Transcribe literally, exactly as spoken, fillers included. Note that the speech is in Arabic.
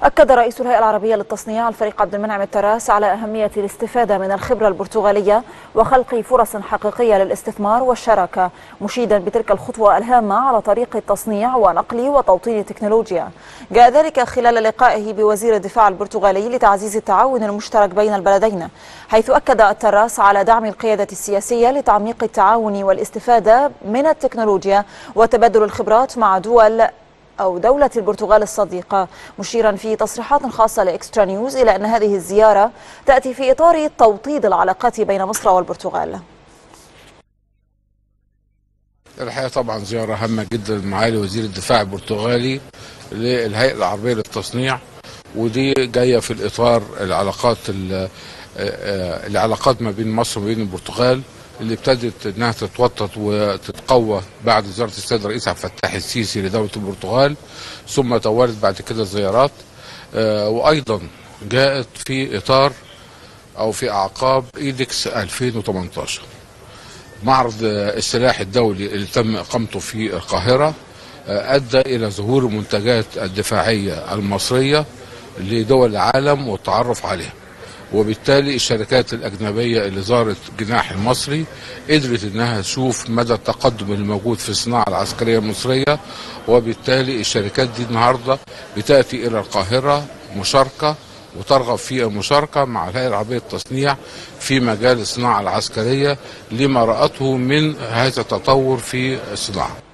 أكد رئيس الهيئة العربية للتصنيع الفريق عبد المنعم التراس على أهمية الاستفادة من الخبرة البرتغالية وخلق فرص حقيقية للاستثمار والشراكة، مشيدا بتلك الخطوة الهامة على طريق التصنيع ونقل وتوطين التكنولوجيا. جاء ذلك خلال لقائه بوزير الدفاع البرتغالي لتعزيز التعاون المشترك بين البلدين، حيث أكد التراس على دعم القيادة السياسية لتعميق التعاون والاستفادة من التكنولوجيا وتبادل الخبرات مع دول أو دولة البرتغال الصديقة، مشيرا في تصريحات خاصة لإكسترا نيوز إلى أن هذه الزيارة تأتي في إطار توطيد العلاقات بين مصر والبرتغال. الحقيقة طبعا زيارة هامة جدا معالي وزير الدفاع البرتغالي للهيئة العربية للتصنيع، ودي جاية في الإطار العلاقات العلاقات ما بين مصر وبين البرتغال اللي ابتدت انها تتوطد وتتقوى بعد زياره السيد الرئيس عبد الفتاح السيسي لدوله البرتغال، ثم توالت بعد كده الزيارات، وايضا جاءت في اطار او في اعقاب ايدكس ألفين وثمانية عشر، معرض السلاح الدولي اللي تم اقامته في القاهره ادى الى ظهور المنتجات الدفاعيه المصريه لدول العالم والتعرف عليها، وبالتالي الشركات الأجنبية اللي زارت جناح المصري قدرت انها تشوف مدى التقدم الموجود في الصناعة العسكرية المصرية، وبالتالي الشركات دي النهاردة بتأتي إلى القاهرة مشاركة وترغب في المشاركة مع الهيئة العربية للتصنيع في مجال الصناعة العسكرية لما رأته من هذا التطور في الصناعة.